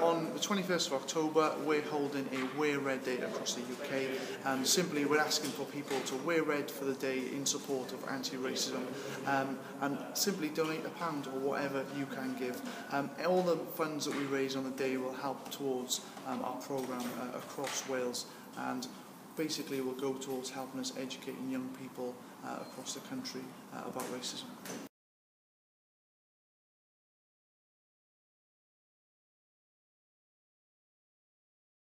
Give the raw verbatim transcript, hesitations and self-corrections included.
on the twenty-first of October, we're holding a Wear Red Day across the U K, and simply we're asking for people to wear red for the day in support of anti-racism, um, and simply donate a pound or whatever you can give. Um, all the funds that we raise on the day will help towards um, our programme uh, across Wales, and basically will go towards helping us educating young people uh, across the country uh, about racism.